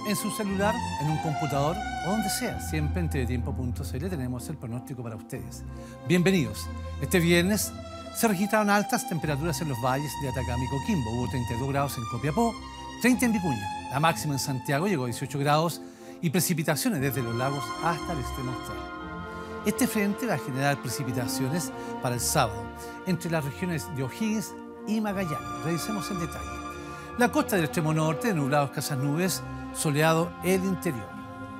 En su celular, en un computador o donde sea, siempre en teletiempo.cl tenemos el pronóstico para ustedes. Bienvenidos. Este viernes se registraron altas temperaturas en los valles de Atacama y Coquimbo. Hubo 32 grados en Copiapó, 30 en Vicuña. La máxima en Santiago llegó a 18 grados y precipitaciones desde los lagos hasta el extremo austral. Este frente va a generar precipitaciones para el sábado entre las regiones de O'Higgins y Magallanes. Revisemos el detalle. La costa del extremo norte, nublado, escasas nubes, soleado el interior.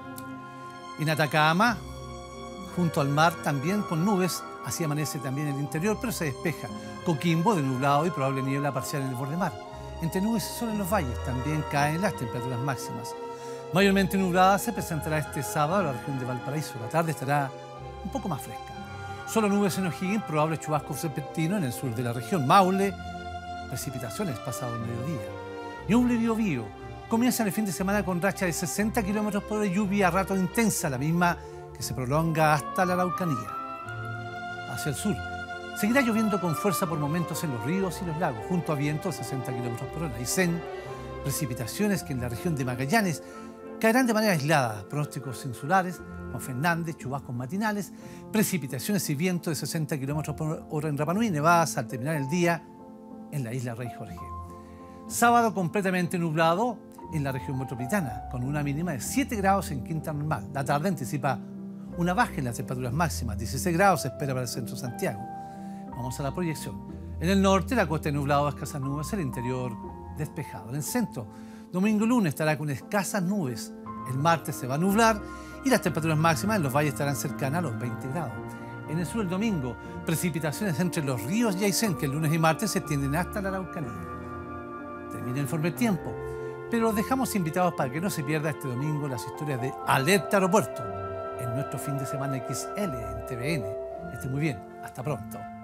En Atacama, junto al mar, también con nubes, así amanece también el interior, pero se despeja. Coquimbo, de nublado y probable niebla parcial en el borde mar. Entre nubes y sol en los valles también caen las temperaturas máximas. Mayormente nublada se presentará este sábado en la región de Valparaíso. La tarde estará un poco más fresca. Solo nubes en O'Higgins, probable chubasco repentino en el sur de la región. Maule, precipitaciones pasado el mediodía. Ñuble y Biobío comienzan el fin de semana con racha de 60 km por hora y lluvia a rato intensa, la misma que se prolonga hasta la Araucanía. Hacia el sur, seguirá lloviendo con fuerza por momentos en los ríos y los lagos, junto a vientos de 60 km por hora. Aysén, precipitaciones que en la región de Magallanes caerán de manera aislada, pronósticos insulares, Juan Fernández, chubascos matinales, precipitaciones y vientos de 60 km por hora en Rapa Nui, nevadas al terminar el día en la isla Rey Jorge. Sábado completamente nublado en la región metropolitana, con una mínima de 7 grados en Quinta Normal. La tarde anticipa una baja en las temperaturas máximas, 16 grados se espera para el centro de Santiago. Vamos a la proyección. En el norte, la costa de nublado, escasas nubes, el interior despejado. En el centro, domingo y lunes estará con escasas nubes. El martes se va a nublar y las temperaturas máximas en los valles estarán cercanas a los 20 grados. En el sur, el domingo, precipitaciones entre los ríos y Aysén, que el lunes y martes se extienden hasta la Araucanía. Termina el informe del tiempo, pero los dejamos invitados para que no se pierda este domingo las historias de Alerta Aeropuerto en nuestro fin de semana XL en TVN. Esté muy bien, hasta pronto.